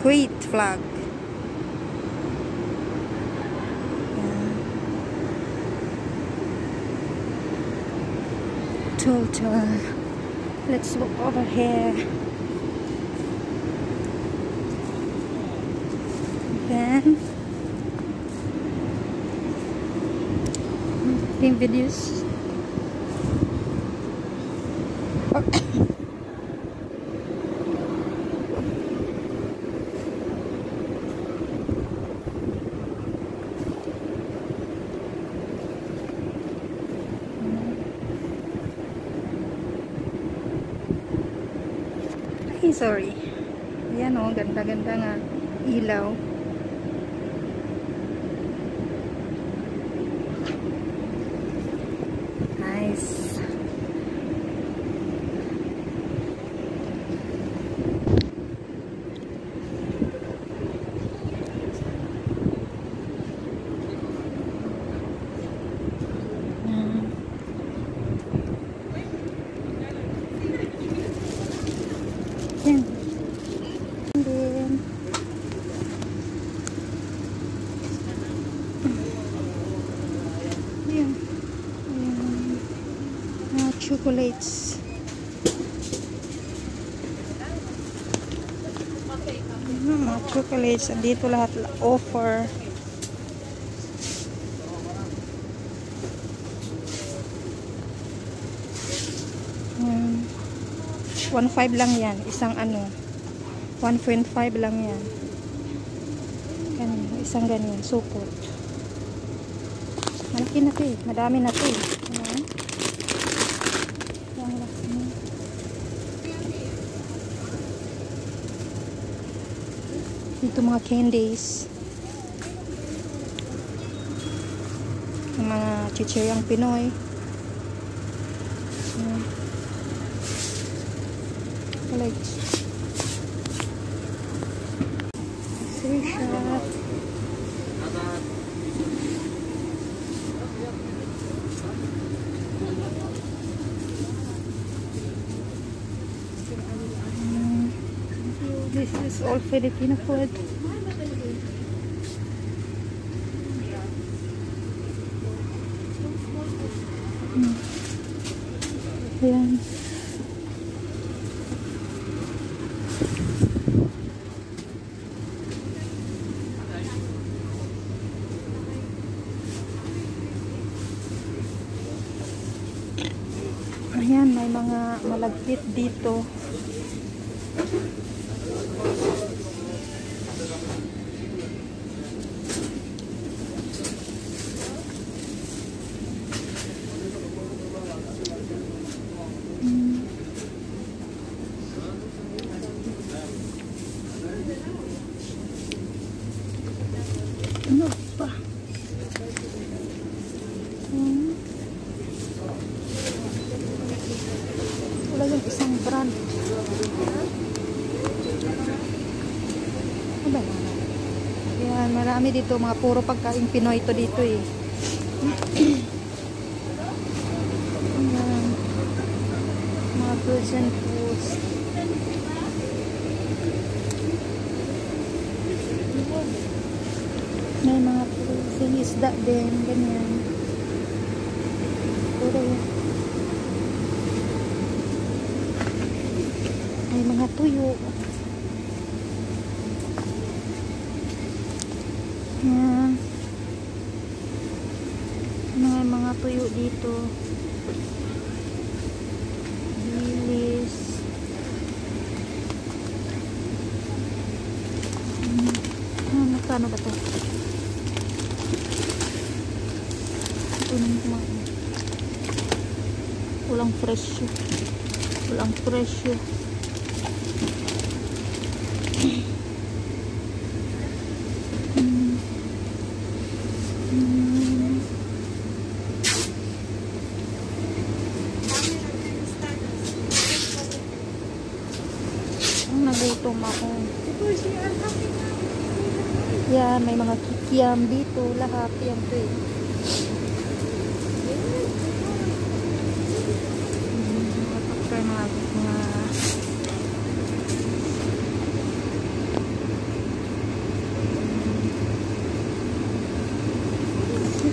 Kuwait flag. Total. Let's look over here. Then team videos. Ay, sorry. Ayan o, ganda-ganda nga ilaw. Nice. Yan. Chocolates. Mga chocolates. Andito lahat offer. Hmm. 1.5 lang yan. Isang ano. 1.5 lang yan. Ganyan. Isang ganyan. Support. Malaki na ito eh. Madami na ito eh. Dito mga candies. Yung mga chichiryang Pinoy. College. Sisha. This is all Filipino food. Ayan. Ayan, may mga malagkit dito. Ano pa? Wala yung isang brand. Ano ba na? Yan, marami dito. Mga puro pagkain Pinoy to dito eh. Ayan. Mga foods and foods. May mga frozen isda din, ganyan. Puro. May mga tuyo. Yan. May mga tuyo dito. Bilis. Magkano ba ito? Walang presyo. Walang presyo. Nagutom ako. Yan, may mga kikiam dito. Lahat yan to eh.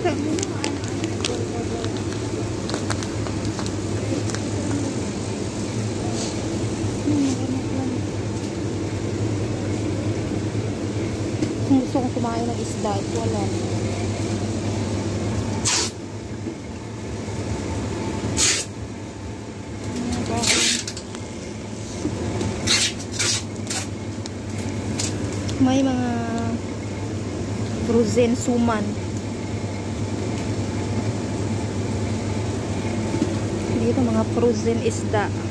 Kung gusto kong kumain ng isda, ito wala. May mga frozen suman. Dito mga frozen isda.